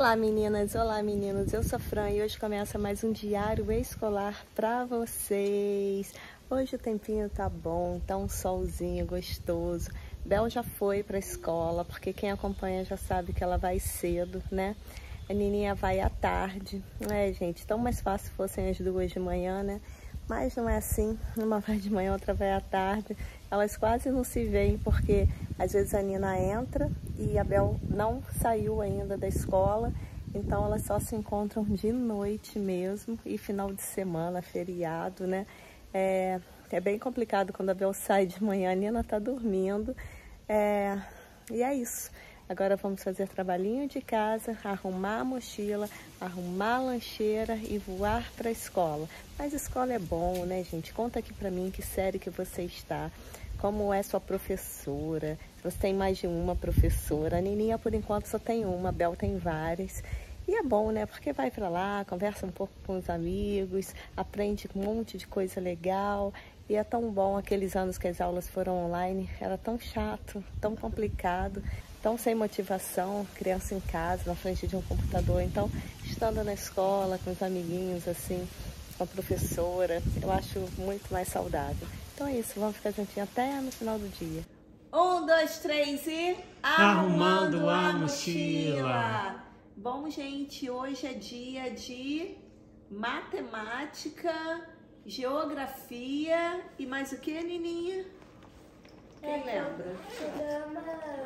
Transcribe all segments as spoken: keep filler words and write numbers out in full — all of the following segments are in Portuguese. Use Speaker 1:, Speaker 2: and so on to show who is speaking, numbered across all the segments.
Speaker 1: Olá meninas, olá meninos, eu sou a Fran e hoje começa mais um diário escolar para vocês. Hoje o tempinho tá bom, tá um solzinho gostoso. Bel já foi para a escola, porque quem acompanha já sabe que ela vai cedo, né? A Nininha vai à tarde, é gente, tão mais fácil fossem as duas de manhã, né? Mas não é assim, uma vai de manhã, outra vai à tarde. Elas quase não se veem, porque às vezes a Nina entra e a Bel não saiu ainda da escola, então elas só se encontram de noite mesmo, e final de semana, feriado, né? É, é bem complicado quando a Bel sai de manhã, a Nina tá dormindo, é, e é isso. Agora vamos fazer trabalhinho de casa, arrumar a mochila, arrumar a lancheira e voar para a escola. Mas escola é bom, né, gente? Conta aqui para mim que série que você está, como é sua professora, se você tem mais de uma professora. A Nininha, por enquanto, só tem uma, a Bel tem várias. E é bom, né? Porque vai para lá, conversa um pouco com os amigos, aprende um monte de coisa legal. E é tão bom aqueles anos que as aulas foram online, era tão chato, tão complicado, tão sem motivação, criança em casa, na frente de um computador. Então, estando na escola, com os amiguinhos, assim, com a professora, eu acho muito mais saudável. Então é isso, vamos ficar juntinhos até no final do dia. Um, dois, três e...
Speaker 2: Arrumando a mochila!
Speaker 1: Bom, gente, hoje é dia de matemática, geografia e mais o que, Nininha? Quem
Speaker 3: é,
Speaker 1: lembra?
Speaker 3: Programa...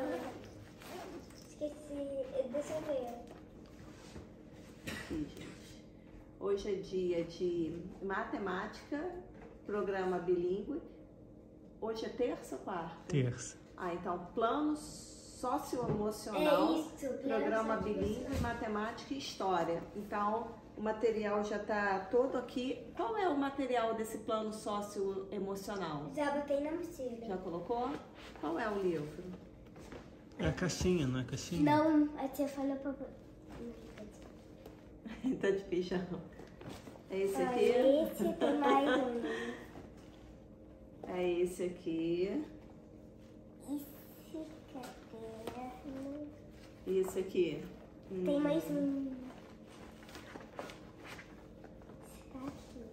Speaker 3: Esqueci, deixa eu ver.
Speaker 1: Aqui, gente. Hoje é dia de matemática, programa bilíngue. Hoje é terça ou quarta?
Speaker 2: Terça.
Speaker 1: Ah, então, plano socioemocional,
Speaker 3: é isso,
Speaker 1: programa bilíngue, matemática e história. Então, o material já está todo aqui. Qual é o material desse plano socioemocional?
Speaker 3: Já botei na mochila.
Speaker 1: Já colocou? Qual é o livro?
Speaker 2: É a caixinha, não é a caixinha?
Speaker 3: Não, a tia falou pra...
Speaker 1: Tá de pijama. É esse
Speaker 3: ah,
Speaker 1: aqui?
Speaker 3: Esse tem mais um.
Speaker 1: É esse aqui.
Speaker 3: Esse caderno.
Speaker 1: E esse aqui?
Speaker 3: Tem
Speaker 1: hum.
Speaker 3: mais um. Tá aqui.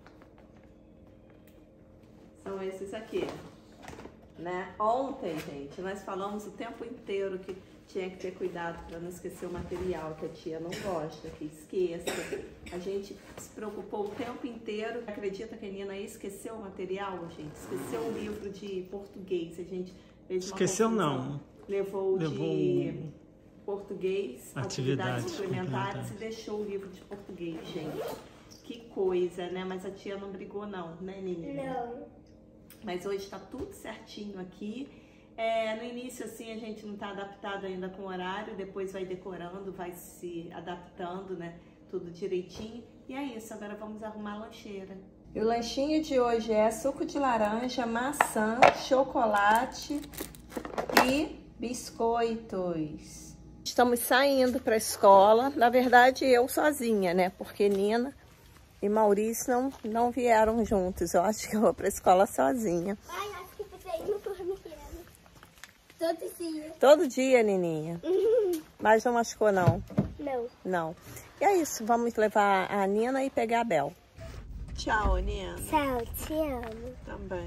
Speaker 1: São esses aqui. Né? Ontem, gente, nós falamos o tempo inteiro que tinha que ter cuidado para não esquecer o material, que a tia não gosta, que esqueça. A gente se preocupou o tempo inteiro. Acredita que a Nina esqueceu o material, gente? Esqueceu o livro de português. A gente fez uma
Speaker 2: Esqueceu
Speaker 1: confusão.
Speaker 2: não.
Speaker 1: Levou,
Speaker 2: Levou
Speaker 1: de português, atividades,
Speaker 2: atividades
Speaker 1: suplementares e deixou o livro de português, gente. Que coisa, né? Mas a tia não brigou não, né, Nina?
Speaker 3: Não.
Speaker 1: Mas hoje tá tudo certinho aqui. É, no início, assim, a gente não tá adaptado ainda com o horário, depois vai decorando, vai se adaptando, né? Tudo direitinho. E é isso, agora vamos arrumar a lancheira. E o lanchinho de hoje é suco de laranja, maçã, chocolate e biscoitos. Estamos saindo para a escola, na verdade eu sozinha, né? Porque Nina e Maurício não, não vieram juntos. Eu acho que eu vou para a escola sozinha.
Speaker 3: Ai, acho que você não por me todo dia.
Speaker 1: Todo dia, Nininha? Mas não machucou, não?
Speaker 3: Não.
Speaker 1: Não. E é isso, vamos levar a Nina e pegar a Bel. Tchau, Nina.
Speaker 3: Tchau, te amo.
Speaker 1: Também.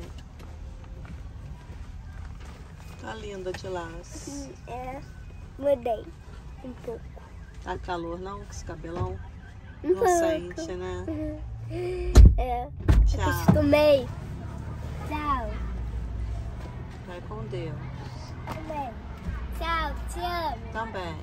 Speaker 1: Tá linda de laço.
Speaker 3: É, mudei um pouco.
Speaker 1: Tá calor não, com esse cabelão?
Speaker 3: Um
Speaker 1: Não
Speaker 3: pouco.
Speaker 1: sente, né?
Speaker 3: É,
Speaker 1: Tchau.
Speaker 3: acostumei. Tchau.
Speaker 1: Vai com Deus.
Speaker 3: Também. Tchau, te amo.
Speaker 1: Também.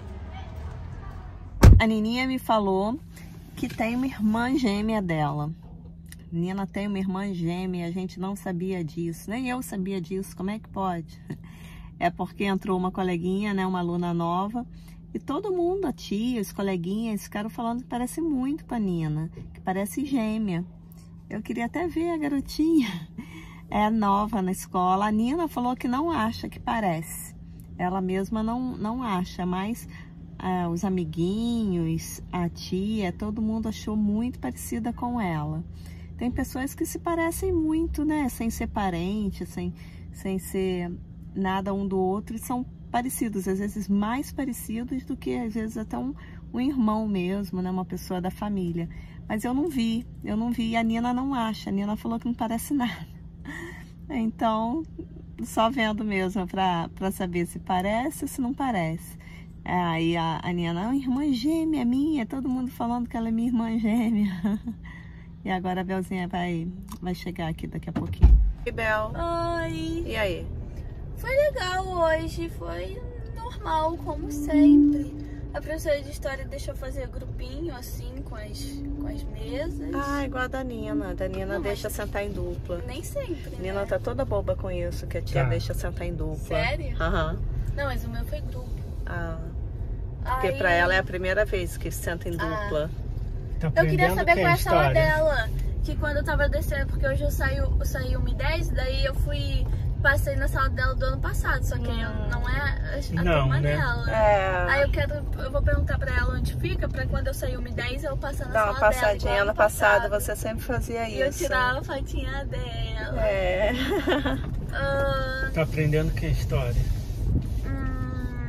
Speaker 1: A Nininha me falou que tem uma irmã gêmea dela. Nina tem uma irmã gêmea, a gente não sabia disso. Nem eu sabia disso, como é que pode? É porque entrou uma coleguinha, né, uma aluna nova, e todo mundo, a tia, os coleguinhas, ficaram falando que parece muito com a Nina, que parece gêmea. Eu queria até ver a garotinha. É nova na escola. A Nina falou que não acha que parece. Ela mesma não, não acha, mas ah, os amiguinhos, a tia, todo mundo achou muito parecida com ela. Tem pessoas que se parecem muito, né? Sem ser parente, sem, sem ser nada um do outro, e são parecidos, às vezes mais parecidos do que às vezes até um, um irmão mesmo, né? Uma pessoa da família. Mas eu não vi, eu não vi. E a Nina não acha. A Nina falou que não parece nada. Então, só vendo mesmo pra, pra saber se parece ou se não parece. Aí a, a Nina, ah, irmã gêmea minha, todo mundo falando que ela é minha irmã gêmea. E agora a Belzinha vai, vai chegar aqui daqui a pouquinho. Oi, Bel.
Speaker 4: Oi.
Speaker 1: E aí?
Speaker 4: Foi legal hoje, foi normal, como sempre. A professora de história deixou fazer grupinho, assim, com as, com as mesas.
Speaker 1: Ah, igual a da Nina. A da Nina
Speaker 4: Não,
Speaker 1: deixa
Speaker 4: mas-
Speaker 1: sentar em dupla.
Speaker 4: Nem sempre,
Speaker 1: A Nina
Speaker 4: né?
Speaker 1: tá toda boba com isso, que a tia
Speaker 2: Tá.
Speaker 1: deixa sentar em dupla.
Speaker 4: Sério?
Speaker 1: Aham.
Speaker 4: Não, mas o meu foi grupo.
Speaker 1: Ah, porque
Speaker 4: Aí,
Speaker 1: pra ela é a primeira vez que senta em dupla.
Speaker 2: Tá
Speaker 4: eu queria
Speaker 2: aprendendo
Speaker 4: saber
Speaker 2: que
Speaker 4: qual é a sala
Speaker 2: história?
Speaker 4: dela. Que quando eu tava descendo, porque hoje eu saí, eu saí uma e dez, daí eu fui... Passei na sala dela do ano passado, só que eu, não é a, a
Speaker 2: Não,
Speaker 4: turma
Speaker 2: né?
Speaker 4: dela.
Speaker 1: É.
Speaker 4: Aí eu quero, eu vou perguntar pra ela onde fica, pra quando eu sair uma e dez eu passar na
Speaker 1: Dá
Speaker 4: sala
Speaker 1: uma
Speaker 4: dela.
Speaker 1: passadinha.
Speaker 4: igual
Speaker 1: Ano passado você sempre fazia
Speaker 4: E eu
Speaker 1: isso.
Speaker 4: tirava a fotinha dela.
Speaker 1: É.
Speaker 4: Ah,
Speaker 2: Tá aprendendo que história?
Speaker 4: hum,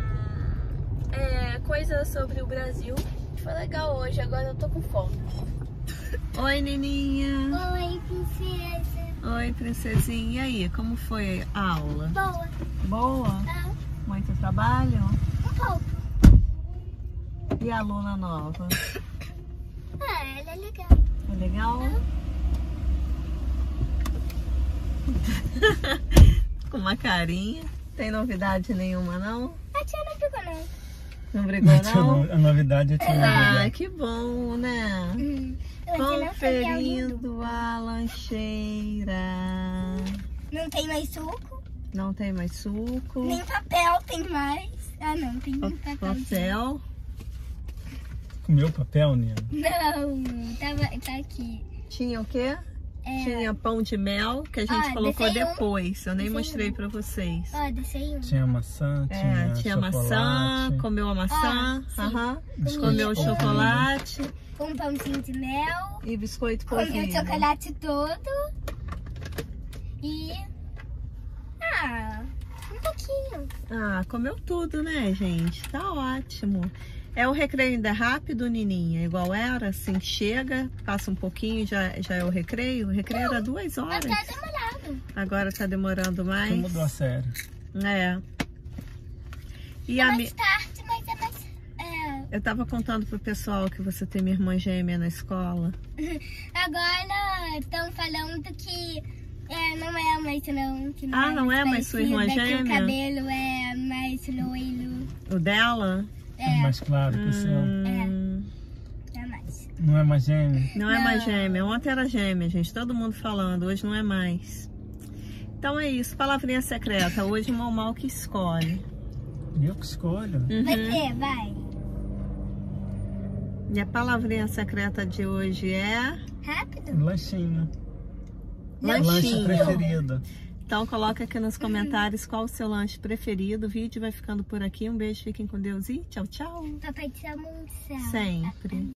Speaker 4: é, coisa sobre o Brasil. Foi legal hoje, agora eu tô com fome.
Speaker 1: Oi, Nininha.
Speaker 3: Oi, princesa.
Speaker 1: Oi, princesinha. E aí, como foi a aula?
Speaker 3: Boa.
Speaker 1: Boa?
Speaker 3: Ah,
Speaker 1: Muito trabalho?
Speaker 3: um pouco.
Speaker 1: E a aluna nova?
Speaker 3: Ah, ela é legal.
Speaker 1: É legal? Com uma carinha. Tem novidade nenhuma, não?
Speaker 3: A tia não ficou, não.
Speaker 1: Não brigou, não?
Speaker 2: A novidade é tia.
Speaker 1: Ah, que bom, né?
Speaker 3: Hum. Hoje não foi lindo.
Speaker 1: Conferindo a lancheira.
Speaker 3: Não tem mais suco,
Speaker 1: Não tem mais suco.
Speaker 3: nem papel tem mais. Ah, não, tem
Speaker 1: Pa-
Speaker 3: um papel.
Speaker 1: Papel.
Speaker 2: Comeu papel, Nina?
Speaker 3: Não, tava, tá aqui.
Speaker 1: Tinha o quê?
Speaker 3: É,
Speaker 1: Tinha pão de mel, que a gente
Speaker 3: Ah,
Speaker 1: colocou
Speaker 3: descei um.
Speaker 1: depois. Eu nem
Speaker 3: Descei
Speaker 1: mostrei
Speaker 3: um.
Speaker 1: pra vocês.
Speaker 3: ó, descei um.
Speaker 2: Tinha maçã,
Speaker 1: É,
Speaker 2: tinha,
Speaker 1: tinha
Speaker 2: chocolate.
Speaker 1: maçã, comeu a maçã,
Speaker 3: Ah, sim.
Speaker 1: aham,
Speaker 2: Biscoito
Speaker 1: comeu o
Speaker 2: polvilho.
Speaker 1: chocolate
Speaker 3: Com um pãozinho de mel.
Speaker 1: e biscoito
Speaker 3: Comeu o
Speaker 1: polvilho.
Speaker 3: chocolate todo. E... Ah, um pouquinho.
Speaker 1: Ah, comeu tudo, né, gente? Tá ótimo. É o recreio ainda rápido, Nininha? Igual era, assim, chega, passa um pouquinho, já, já é o recreio? O recreio era duas
Speaker 3: Mas
Speaker 1: horas.
Speaker 3: tá demorado.
Speaker 1: Agora tá demorando
Speaker 2: Você
Speaker 1: mais.
Speaker 2: mudou a série.
Speaker 1: É. E
Speaker 3: É
Speaker 1: a
Speaker 3: mais
Speaker 1: mi...
Speaker 3: tarde, mas é mais... É,
Speaker 1: Eu tava contando pro pessoal que você tem minha irmã gêmea na escola.
Speaker 3: agora estão falando que é, não é mais não. Que
Speaker 1: Ah, não é mais sua irmã
Speaker 3: parecida, que
Speaker 1: gêmea?
Speaker 3: o cabelo é mais loiro.
Speaker 1: O dela?
Speaker 2: É mais claro que o seu.
Speaker 1: Hum,
Speaker 3: É mais.
Speaker 2: Não é mais gêmeo?
Speaker 1: não é mais
Speaker 3: Não.
Speaker 1: gêmea. Ontem era gêmea, gente. Todo mundo falando. Hoje não é mais. Então é isso. Palavrinha secreta. Hoje o Mal Mal que escolhe.
Speaker 2: Eu que escolho.
Speaker 3: Vai
Speaker 1: Uhum.
Speaker 3: ter, vai.
Speaker 1: E a palavrinha secreta de hoje é...
Speaker 3: Rápido.
Speaker 2: Lanchinho. Lanche
Speaker 1: Lanchinho.
Speaker 2: preferido.
Speaker 1: Então coloca aqui nos comentários qual o seu lanche preferido. O vídeo vai ficando por aqui. Um beijo, fiquem com Deus e tchau, tchau.
Speaker 3: Papai te ama muito.
Speaker 1: Sempre.